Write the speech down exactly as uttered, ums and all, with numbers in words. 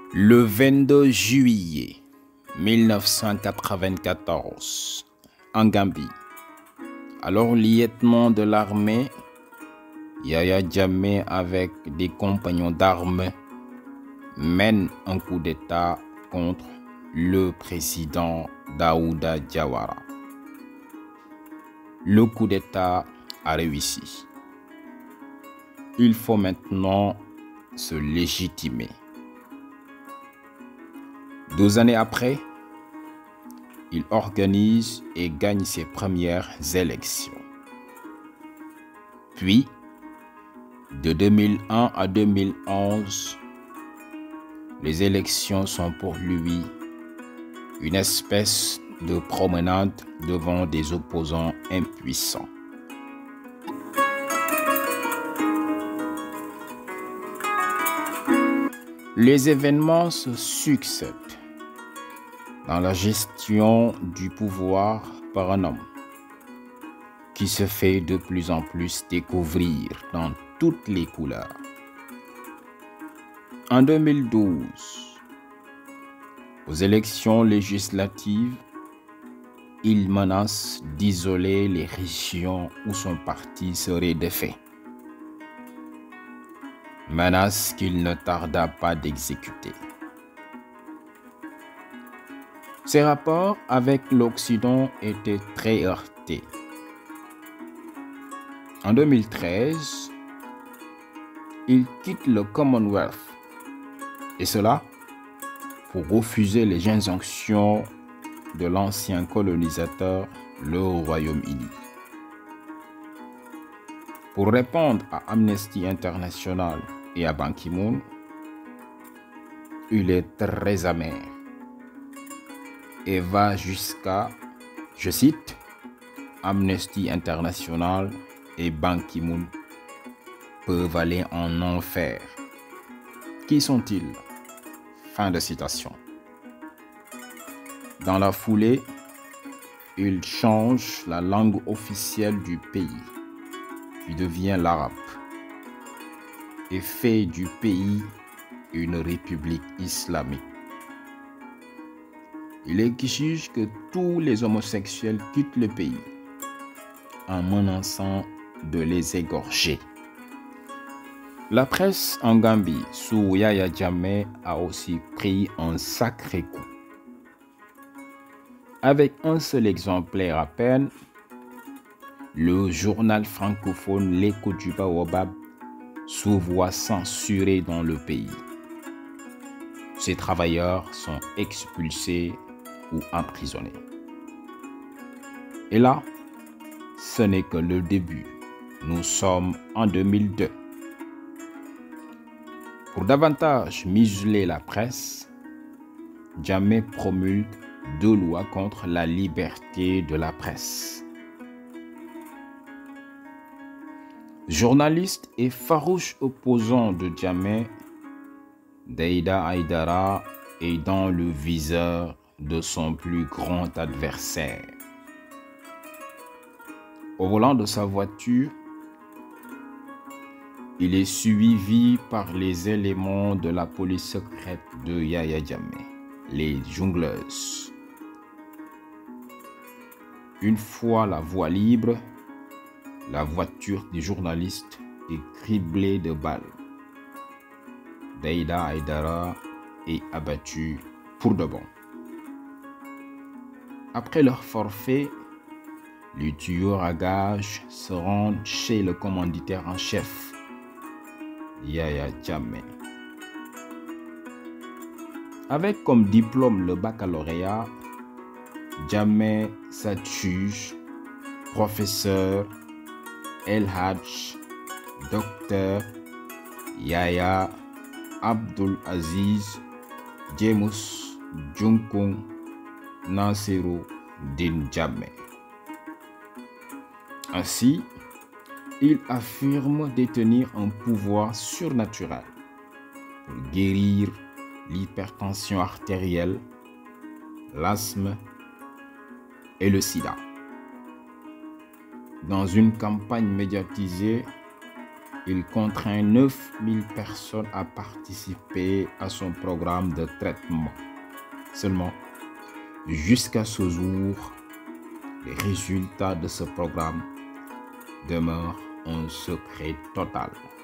Le vingt-deux juillet mille neuf cent quatre-vingt-quatorze, en Gambie, alors lieutenant de l'armée, Yaya Jammeh avec des compagnons d'armes mène un coup d'État contre le président Daouda Jawara. Le coup d'État a réussi. Il faut maintenant se légitimer. Deux années après, il organise et gagne ses premières élections. Puis, de deux mille un à deux mille onze, les élections sont pour lui une espèce de promenade devant des opposants impuissants. Les événements se succèdent dans la gestion du pouvoir par un homme qui se fait de plus en plus découvrir dans toutes les couleurs. En deux mille douze, aux élections législatives, il menace d'isoler les régions où son parti serait défait. Menace qu'il ne tarda pas d'exécuter. Ses rapports avec l'Occident étaient très heurtés. En deux mille treize, il quitte le Commonwealth, et cela pour refuser les injonctions de l'ancien colonisateur, le Royaume-Uni. Pour répondre à Amnesty International et à Ban Ki-moon, il est très amer et va jusqu'à, je cite, Amnesty International et Ban Ki-moon peuvent aller en enfer. Qui sont-ils? Fin de citation. Dans la foulée, il change la langue officielle du pays, qui devient l'arabe, et fait du pays une république islamique. Il exige que tous les homosexuels quittent le pays, en menaçant de les égorger. La presse en Gambie sous Yaya Jammeh a aussi pris un sacré coup. Avec un seul exemplaire à peine, le journal francophone L'Écho du Baobab se voit censuré dans le pays. Ses travailleurs sont expulsés ou emprisonnés. Et là, ce n'est que le début. Nous sommes en deux mille deux. Pour davantage museler la presse, Jammeh promulgue deux lois contre la liberté de la presse. Journaliste et farouche opposant de Jammeh, Daouda Haïdara est dans le viseur de son plus grand adversaire. Au volant de sa voiture, il est suivi par les éléments de la police secrète de Yaya Jammeh, les jongleuses. Une fois la voie libre, la voiture du journaliste est criblée de balles. Daouda Haïdara est abattu pour de bon. Après leur forfait, les tueurs à gages se rendent chez le commanditaire en chef, Yaya Jammeh. Avec comme diplôme le baccalauréat, Jammeh s'adjuge professeur El Hadj, docteur Yaya Abdul Aziz James Junkung Nasiru Din Jammeh. Ainsi, il affirme détenir un pouvoir surnaturel pour guérir l'hypertension artérielle, l'asthme et le sida. Dans une campagne médiatisée, il contraint neuf mille personnes à participer à son programme de traitement. Seulement, jusqu'à ce jour, les résultats de ce programme demeurent un secret total.